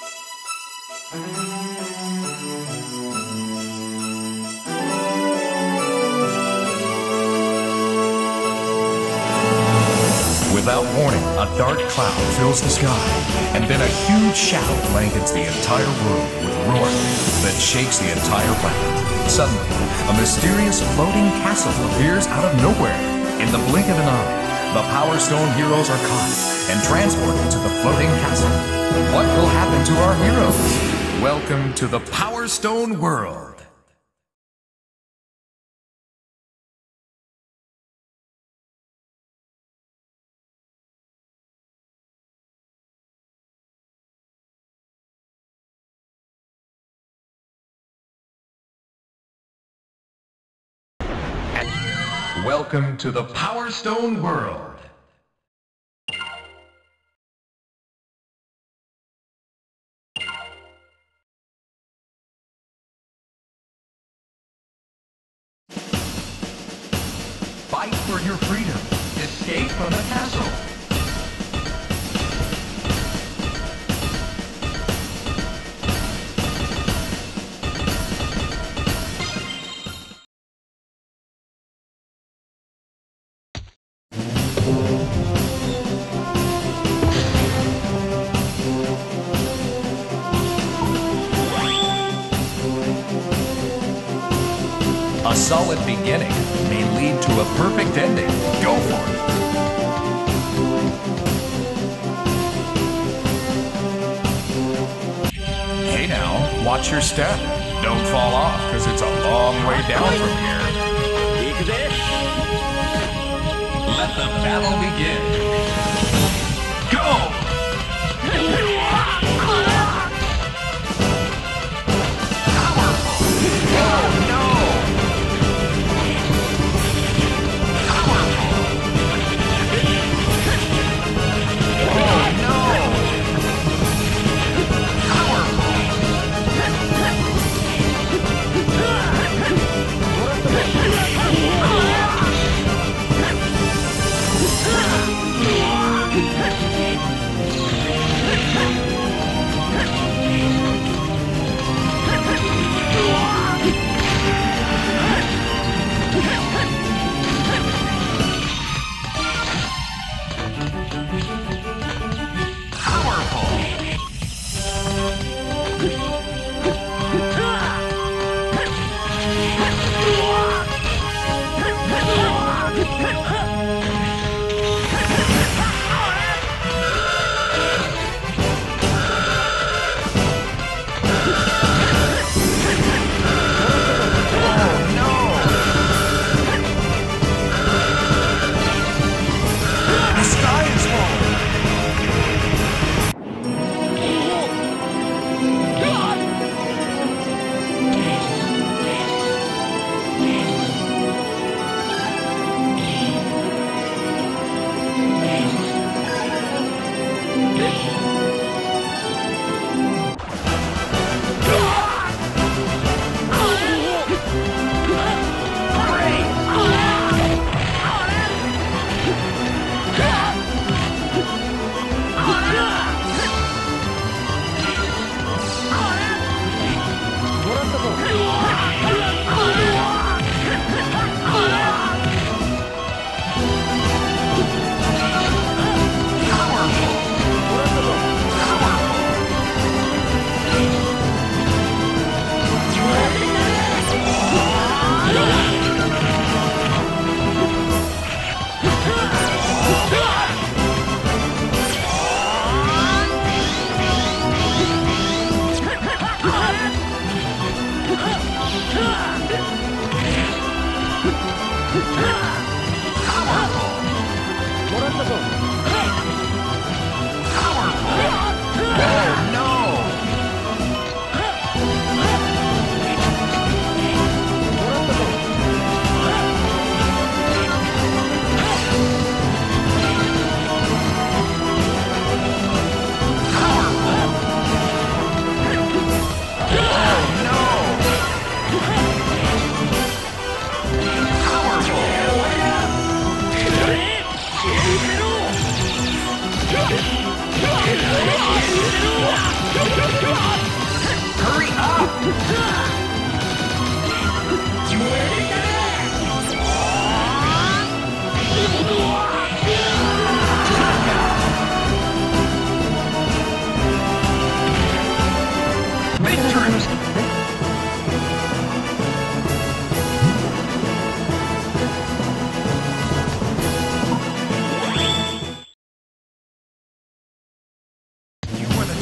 Without warning, a dark cloud fills the sky, and then a huge shadow blankets the entire room with roaring that shakes the entire planet. Suddenly, a mysterious floating castle appears out of nowhere. In the blink of an eye, the Power Stone heroes are caught and transported to the floating castle. What will happen to our heroes? Welcome to the Power Stone world. Welcome to the Power Stone world. Fight for your freedom. Escape from the castle. A solid beginning may lead to a perfect ending. Go for it. Hey now, watch your step. Don't fall off, because it's a long way down from here. Let the battle begin. Go!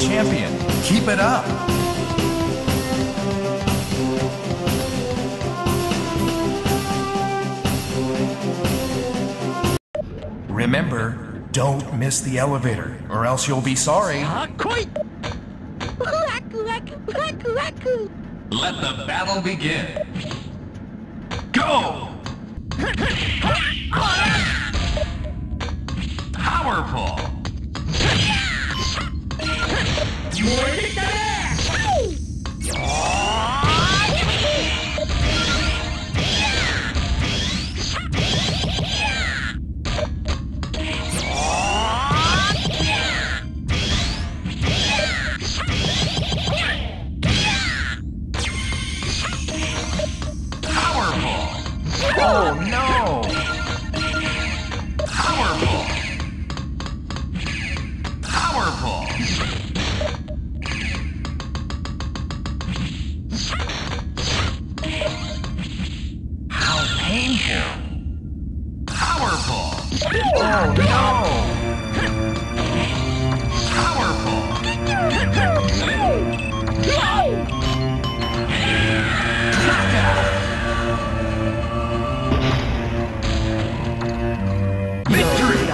champion. Keep it up. Remember, don't miss the elevator, or else you'll be sorry. Let the battle begin. Go! Powerful! Oh no! Powerful! Powerful! How painful! Powerful! Oh no! Powerful! Victory!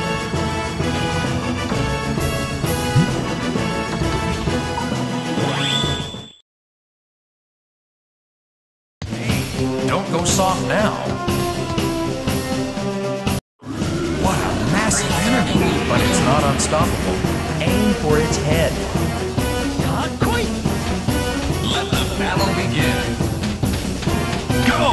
Hey, don't go soft now. What a massive energy, but it's not unstoppable. Aim for its head. Let the battle begin. Go!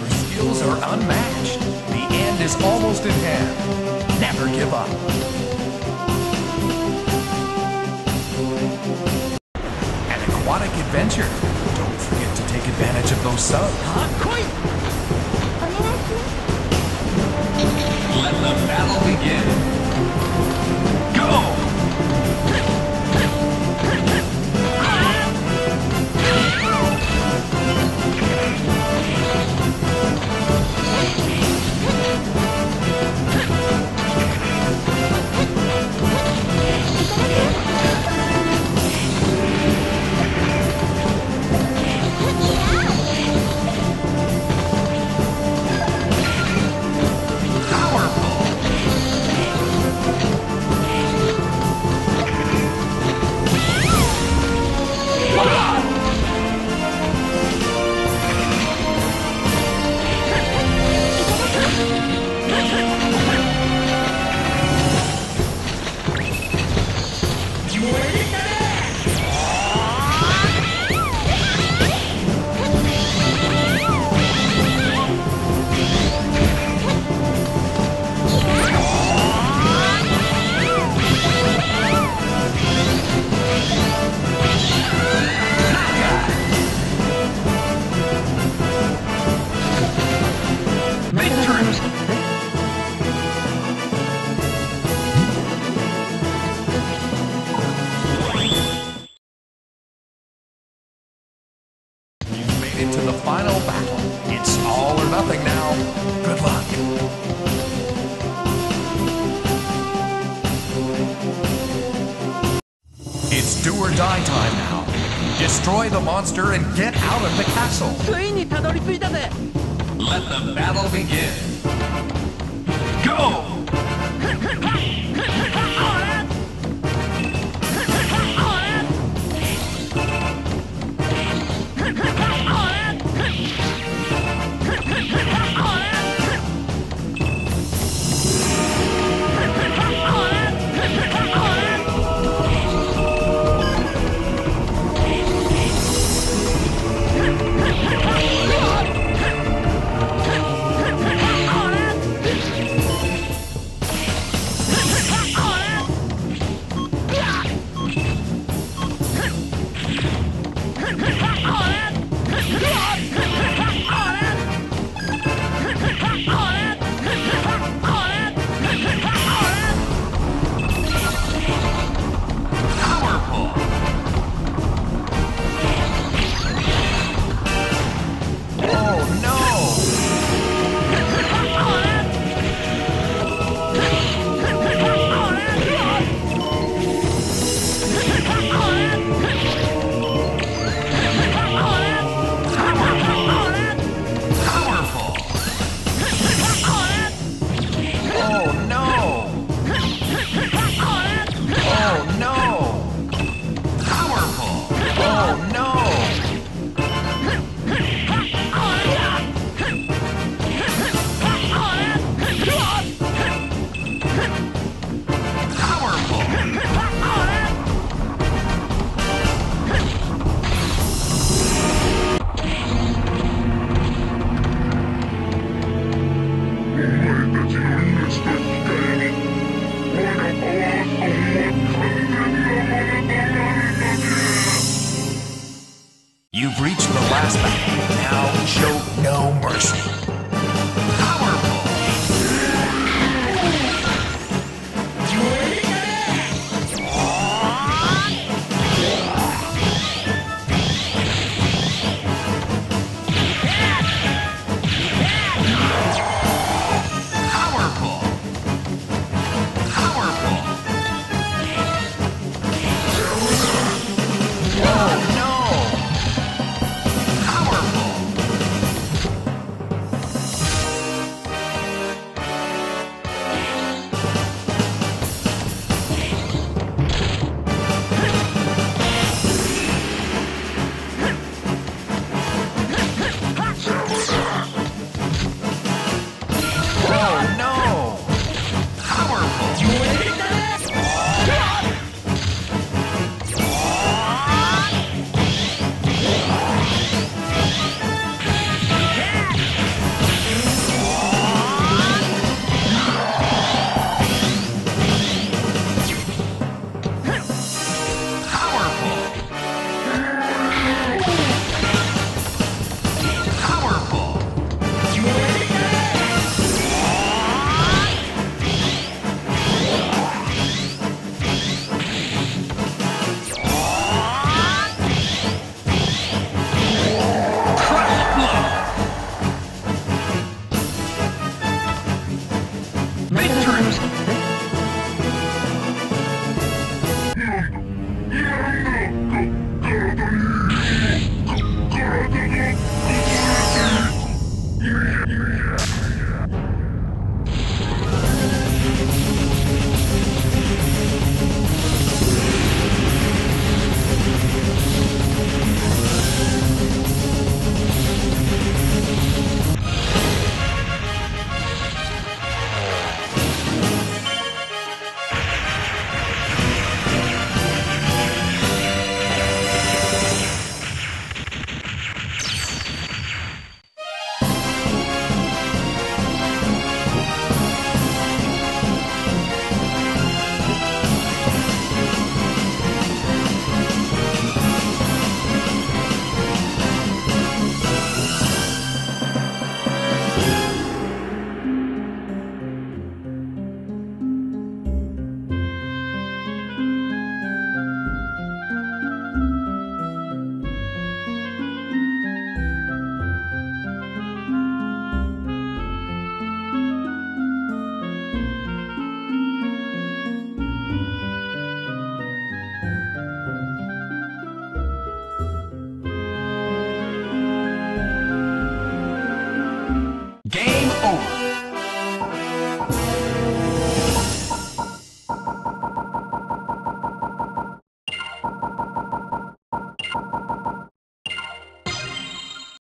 Unmatched. The end is almost at hand. Never give up. aquatic adventure. Don't forget to take advantage of those subs. Let the battle begin. Go! Into the final battle. It's all or nothing now. Good luck. It's do or die time now. Destroy the monster and get out of the castle. Let the battle begin. Go! You've reached the last battle. Now show no mercy. turns.